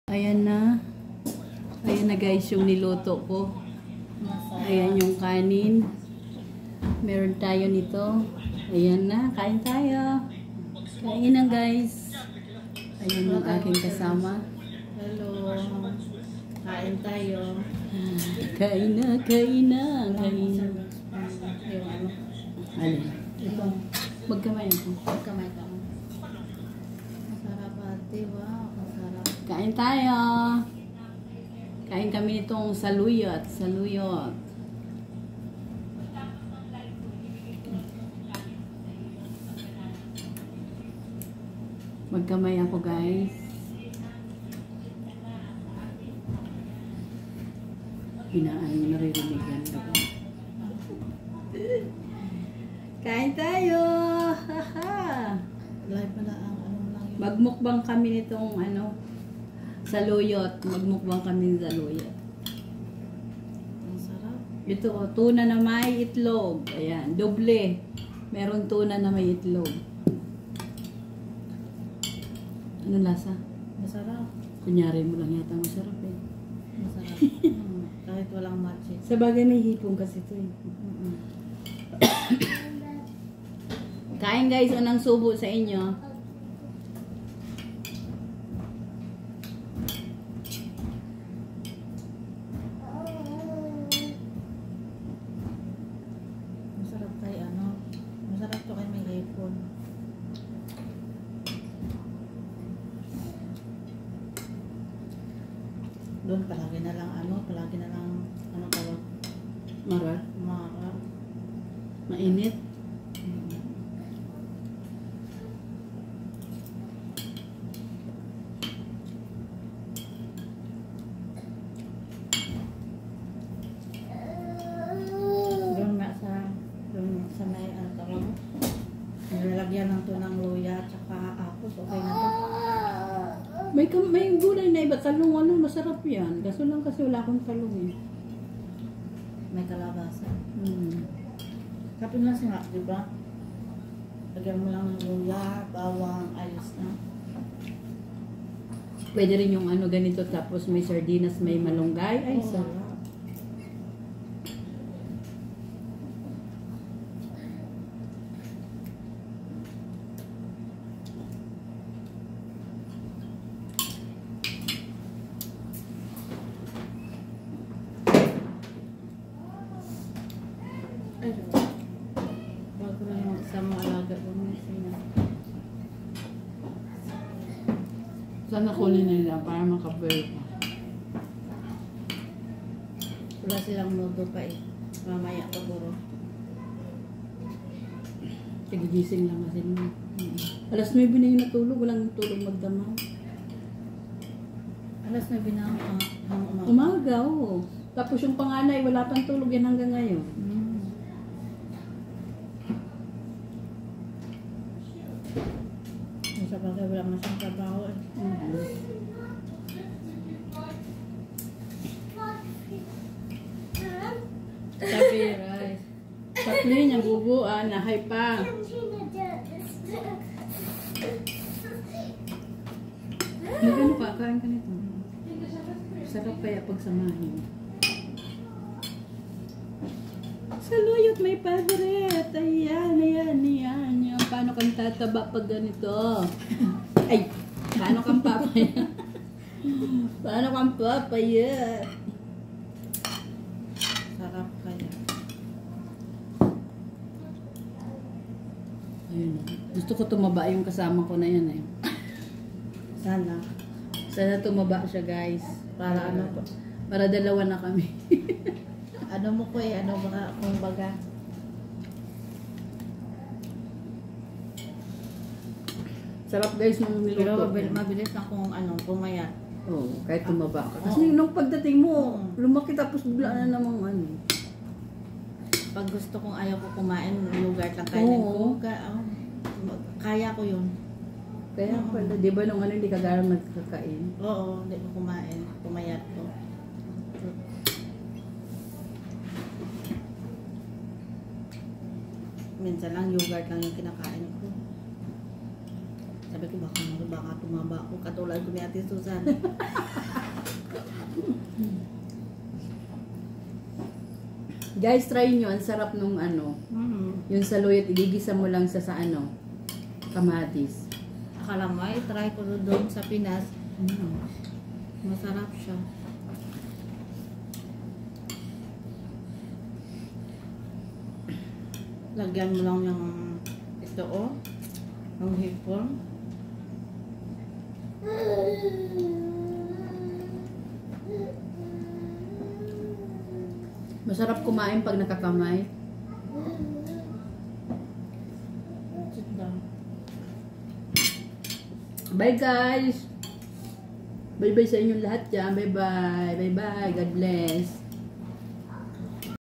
Ayan na. Ayan na guys yung niluto ko. Ayan yung kanin. Meron tayo nito. Ayan na. Kain tayo. Kain na guys. Ayan yung aking kasama. Hello. Kain tayo. Kain na, kain na, kain na. Yung ano? Ano? Ito. Magkamay ako. Magkamay ka. Masarap ate. Wow. Masarap. Kain tayo. Kain kami itong saluyot. Saluyot. Magkamay ako guys. Hinaan mo naririnig yan. Kain tayo! Haha! Live pala ang ano lang yun. Magmukbang kami nitong ano, saluyot. Magmukbang kami ng saluyot. Ang sarap. Ito, tuna na may itlog. Ayan, doble. Meron tuna na may itlog. Ano lasa? Masarap. Kunyari mo lang yata masarap eh. Masarap. Kahit walang matcha. Sa bagay may hipong kasi ito eh. Kain guys, unang subo sa inyo. Masarap kay ano. Masarap to kay may hipon. Doon palagi na lang ano tawag? Marar. Mara. Mainit. Doon sa may ano tawag? Nilalagyan ng tunang luya at saka apos. Okay na to. May gulay na iba. Talong ano, masarap yan. Kaso lang kasi wala akong talong eh. May kalabasa. Hmm. Kapag nga, di ba? Lagyan mo lang ng luya, bawang, ayos na. Pwede rin yung ano ganito tapos may sardinas, may malunggay. Ay, Oo, sarap. wala. Ay, bago na yung isang alaga gumising na. Sana kunin nila para makabel pa. Wala silang nudo pa eh. Mamaya siguro. Tigigising lang kasi nung. Alas 9 na yung natulog. Walang natulog magdamag. Alas na binang ang umaga. Umaga, oo. Tapos yung panganay, wala pang tulog yan hanggang ngayon. Sa bagay, wala na siyang trabaho eh. Sabi, rice. Tatlo niya bubuan, nahay pa. Magano pa, kain ka nito. Sarap kaya pagsamahin. Saluyot, may favorite. Ayan, ayan, ayan. Yan. Paano kang tataba pag ganito? Ay, paano kang papaya? Paano kang papaya? Sarap kaya. Ayun. Gusto ko tumaba yung kasama ko na yan eh. Sana. Sana tumaba siya guys. Para ano po? Para dalawa na kami. Ano mo ko eh, ano ba kung baga. Sarap guys nung Pero niluto. mabilis na kung ano, pumayat. Oo, kahit tumaba ka. Kasi nung pagdating mo, lumaki tapos bigla na namang ano. Pag gusto kong ayaw ko kumain, lugar lang kainin Oo. ko. Kaya ko yun. Kaya pala, di ba nung ano hindi ka garang nagkakain? Oo, hindi ko kumain. Pumayat ko. Minsan lang yogurt lang yung kinakain ko. Sabi ko baka tumaba ako katulad ko ni Ate Susan. Guys, try nyo. Ang sarap nung ano. Yung sa loyot, igigisa mo lang sa ano, kamatis. Akala mo ay try ko doon sa Pinas. Masarap siya. Lagyan mo lang yung ito yung hipon. Masarap kumain pag nakakamay. Sit down. Bye guys! Bye-bye sa inyong lahat dyan. Bye-bye. Bye-bye. God bless.